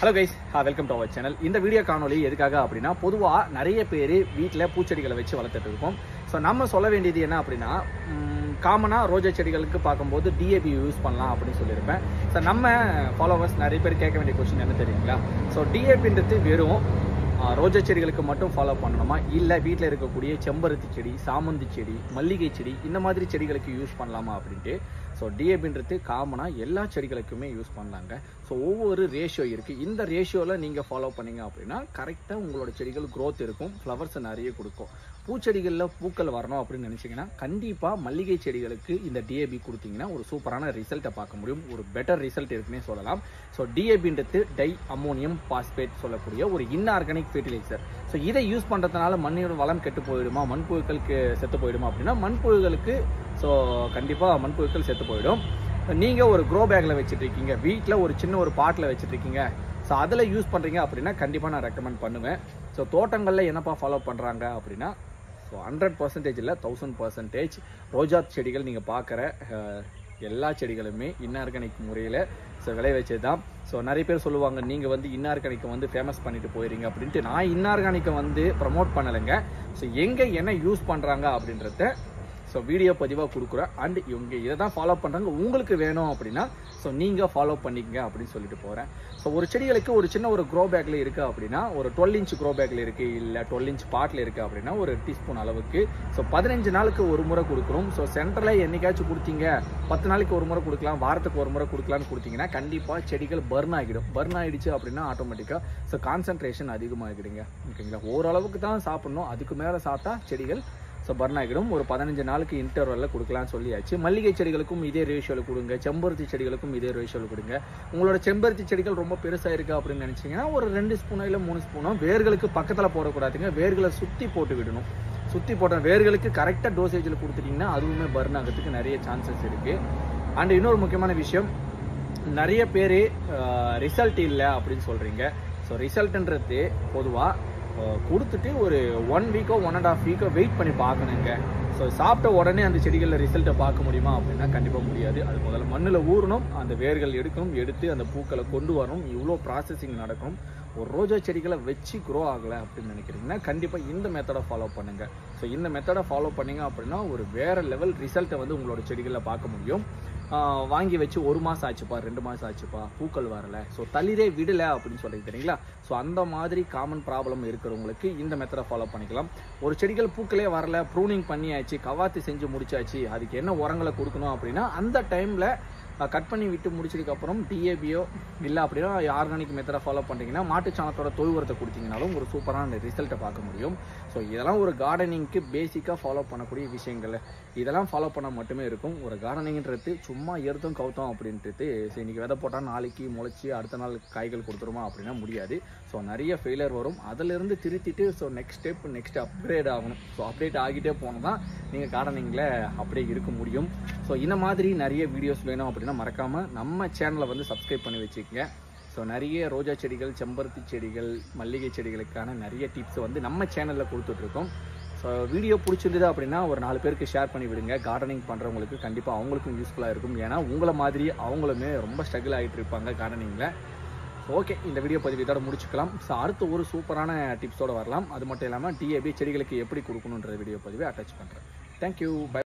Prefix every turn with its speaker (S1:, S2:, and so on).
S1: Hello guys, welcome to our channel. இந்த video காணொலி எதுக்காக அப்படின்னா, பொதுவாக நிறைய பேர் வீட்டில் பூச்செடிகளை வச்சு வளர்த்துட்டு இருக்கோம். ஸோ நம்ம சொல்ல வேண்டியது என்ன அப்படின்னா, காமனாக ரோஜா செடிகளுக்கு பார்க்கும்போது டிஏபி யூஸ் பண்ணலாம் அப்படின்னு சொல்லியிருப்பேன். ஸோ நம்ம ஃபாலோவர்ஸ் நிறைய பேர் கேட்க வேண்டிய கொஸ்டின் என்ன தெரியுங்களா? ஸோ டிஏபின்றது வெறும் ரோஜா செடிகளுக்கு மட்டும் ஃபாலோ பண்ணணுமா, இல்லை வீட்டில் இருக்கக்கூடிய செம்பருத்தி செடி, சாமந்தி செடி, மல்லிகை செடி இந்த மாதிரி செடிகளுக்கு யூஸ் பண்ணலாமா அப்படின்ட்டு. ஸோ டிஏபின்றது காமனாக எல்லா செடிகளுக்குமே யூஸ் பண்ணலாங்க. ஸோ ஒவ்வொரு ரேஷியோ இருக்குது. இந்த ரேஷியோவில் நீங்கள் ஃபாலோ பண்ணிங்க அப்படின்னா கரெக்டாக உங்களோட செடிகள் க்ரோத் இருக்கும், ஃப்ளவர்ஸ் நிறைய கொடுக்கும். பூச்செடிகளில் பூக்கள் வரணும் அப்படின்னு நினச்சிங்கன்னா கண்டிப்பாக மல்லிகை செடிகளுக்கு இந்த டிஏபி கொடுத்தீங்கன்னா ஒரு சூப்பரான ரிசல்ட்டை பார்க்க முடியும். ஒரு பெட்டர் ரிசல்ட் இருக்குன்னே சொல்லலாம். ஸோ டிஏபின்றது டை அமோனியம் பாஸ்பேட் சொல்லக்கூடிய ஒரு இன்ஆர்கானிக் ஃபெர்டிலைசர். ஸோ இதை யூஸ் பண்ணுறதுனால மண்ணோட வளம் கெட்டு போயிடுமா, மண்புழுக்களுக்கு செத்து போயிடுமா அப்படின்னா, மண்புழுக்களுக்கு ஸோ கண்டிப்பாக மண்புழுக்கள் செத்து போயிடும். நீங்கள் ஒரு க்ரோ பேக்கில் வச்சுட்ருக்கீங்க, வீட்டில் ஒரு சின்ன ஒரு பாட்டில் வச்சுட்ருக்கீங்க, ஸோ அதில் யூஸ் பண்ணுறீங்க அப்படின்னா கண்டிப்பாக நான் ரெக்கமெண்ட் பண்ணுவேன். ஸோ தோட்டங்களில் என்னப்பா ஃபாலோ பண்ணுறாங்க அப்படின்னா, ஸோ 100% இல்லை 1000% ரோஜா செடிகள் நீங்கள் பார்க்குற எல்லா செடிகளுமே இன்ஆர்கானிக் முறையில் ஸோ விளைய வச்சது தான். ஸோ நிறைய பேர் சொல்லுவாங்க, நீங்கள் வந்து இன்ஆர்கானிக்கை வந்து ஃபேமஸ் பண்ணிட்டு போயிடுங்க அப்படின்ட்டு. நான் இன்ஆர்கானிக்கை வந்து ப்ரமோட் பண்ணலைங்க. ஸோ எங்கே என்ன யூஸ் பண்ணுறாங்க அப்படின்றத ஸோ வீடியோ பதிவாக கொடுக்குறேன். அண்ட் இவங்க இதை தான் ஃபாலோ பண்ணுறாங்க, உங்களுக்கு வேணும் அப்படின்னா ஸோ நீங்கள் ஃபாலோ பண்ணிக்கங்க அப்படின்னு சொல்லிட்டு போகிறேன். ஸோ ஒரு செடிகளுக்கு ஒரு சின்ன ஒரு க்ரோ பேக்கில் இருக்குது அப்படின்னா, ஒரு 12 இன்ச் க்ரோ பேக்கில் இருக்குது, இல்லை 12 இன்ச் பாட்டில் இருக்குது அப்படின்னா ஒரு டீஸ்பூன் அளவுக்கு ஸோ 15 நாளுக்கு ஒரு முறை கொடுக்குறோம். ஸோ சென்டரில் என்னைக்காச்சும் கொடுத்தீங்க, 10 நாளைக்கு ஒரு முறை கொடுக்கலாம், வாரத்துக்கு ஒரு முறை கொடுக்கலான்னு கொடுத்தீங்கன்னா கண்டிப்பாக செடிகள் பர்ன் ஆகிடும். பர்ன் ஆகிடுச்சு அப்படின்னா ஆட்டோமேட்டிக்காக ஸோ கான்சன்ட்ரேஷன் அதிகமாகிடுங்க. ஓகேங்களா? ஓரளவுக்கு தான் சாப்பிட்ணும், அதுக்கு மேலே சாப்பிட்டா செடிகள் ஸோ பர்ன் ஆகிடும். ஒரு 15 நாளுக்கு இன்டர்வலில் கொடுக்கலான்னு சொல்லியாச்சு. மல்லிகை செடிகளுக்கும் இதே ரேஷியோவில் கொடுங்க, செம்பருத்தி செடிகளுக்கும் இதே ரேஷியோவில் கொடுங்க. உங்களோட செம்பருத்தி செடிகள் ரொம்ப பெருசாக இருக்குது அப்படின்னு நினச்சிங்கன்னா ஒரு 2 ஸ்பூனோ இல்லை 3 ஸ்பூனோ வேர்களுக்கு பக்கத்தில் போடக்கூடாதுங்க, வேர்களை சுற்றி போட்டு விடணும். சுற்றி போட்ட வேர்களுக்கு கரெக்டாக டோசேஜில் கொடுத்துட்டிங்கன்னா அதுவுமே பர்ன் ஆகிறதுக்கு நிறைய சான்சஸ் இருக்குது. அண்ட் இன்னொரு முக்கியமான விஷயம், நிறைய பேர் ரிசல்ட் இல்லை அப்படின்னு சொல்கிறீங்க. ஸோ ரிசல்ட்டுன்றது பொதுவாக கொடுத்துட்டு ஒரு 1 வீக்கோ 1.5 வீக்கோ வெயிட் பண்ணி பார்க்கணுங்க. ஸோ சாப்பிட்ட உடனே அந்த செடிகளில் ரிசல்ட்டை பார்க்க முடியுமா அப்படின்னா கண்டிப்பாக முடியாது. அது முதல்ல மண்ணில் ஊறணும், அந்த வேர்கள் எடுக்கணும், எடுத்து அந்த பூக்களை கொண்டு வரணும், இவ்வளோ ப்ராசஸிங் நடக்கணும். ஒரு ரோஜா செடிகளை வச்சு க்ரோ ஆகலை அப்படின்னு நினைக்கிறீங்கன்னா கண்டிப்பாக இந்த மெத்தடை ஃபாலோ பண்ணுங்கள். ஸோ இந்த மெத்தடை ஃபாலோ பண்ணிங்க அப்படின்னா ஒரு வேறு லெவல் ரிசல்ட்டை வந்து உங்களோட செடிகளில் பார்க்க முடியும். வாங்கி வச்சு 1 மாதம் ஆச்சுப்பா, 2 மாதம் ஆச்சுப்பா, பூக்கள் வரலை, ஸோ தளிரே விடலை அப்படின்னு சொல்லி தெரியுங்களா? ஸோ அந்த மாதிரி காமன் ப்ராப்ளம் இருக்கிறவங்களுக்கு இந்த மெத்தடை ஃபாலோ பண்ணிக்கலாம். ஒரு செடிகள் பூக்களே வரல, ப்ரூனிங் பண்ணியாச்சு, கவாத்து செஞ்சு முடிச்சாச்சு, அதுக்கு என்ன உரங்களை கொடுக்கணும் அப்படின்னா அந்த டைமில் கட் பண்ணி விட்டு முடிச்சதுக்கப்புறம் டிஏபியோ இல்லை அப்படின்னா ஆர்கானிக் மெத்தடை ஃபாலோ பண்ணிங்கன்னா மாட்டுச்சாணத்தோட தொழு உரத்தை கொடுத்தீங்கனாலும் ஒரு சூப்பரான ரிசல்ட்டை பார்க்க முடியும். ஸோ இதெல்லாம் ஒரு கார்டனிங்க்கு பேசிக்காக ஃபாலோ பண்ணக்கூடிய விஷயங்கள். இதெல்லாம் ஃபாலோ பண்ணால் மட்டுமே இருக்கும். ஒரு கார்டனிங்கிறது சும்மா எடுத்தும் கவுத்தோம் அப்படின்றது சரி இன்றைக்கி விதை போட்டால் நாளைக்கு முளைச்சி அடுத்த நாள் காய்கள் கொடுத்துருமா அப்படின்னா முடியாது. ஸோ நிறைய ஃபெயிலியர் வரும். அதிலிருந்து திருத்திட்டு ஸோ நெக்ஸ்ட் அப்கிரேட் ஆகணும். ஸோ அப்டேட் ஆகிட்டே போனால் தான் நீங்கள் கார்டனிங்கில் அப்படியே இருக்க முடியும். ஸோ இந்த மாதிரி நிறைய வீடியோஸ் வேணும் அப்படின்னா மறக்காமல் நம்ம சேனலை வந்து சப்ஸ்கிரைப் பண்ணி வச்சுக்கோங்க. ஸோ நிறைய ரோஜா செடிகள், செம்பருத்தி செடிகள், மல்லிகை செடிகளுக்கான நிறைய டிப்ஸ் வந்து நம்ம சேனலில் கொடுத்துட்ருக்கோம். ஸோ வீடியோ பிடிச்சிருந்தது அப்படின்னா ஒரு 4 பேருக்கு ஷேர் பண்ணி விடுங்க. கார்டனிங் பண்ணுறவங்களுக்கு கண்டிப்பாக அவங்களுக்கும் யூஸ்ஃபுல்லாக இருக்கும். ஏன்னா உங்களை மாதிரி அவங்களுமே ரொம்ப ஸ்ட்ரகிள் ஆகிட்டு இருப்பாங்க கார்டனிங்கில். ஓகே, இந்த வீடியோ பதிவு இதோட முடிச்சுக்கலாம். ஸோ அடுத்து ஒரு சூப்பரான டிப்ஸோடு வரலாம். அது மட்டும் இல்லாமல் டிஏபி செடிகளுக்கு எப்படி கொடுக்கணுன்ற வீடியோ பதிவை அட்டாச் பண்ணுறேன். Thank you, by.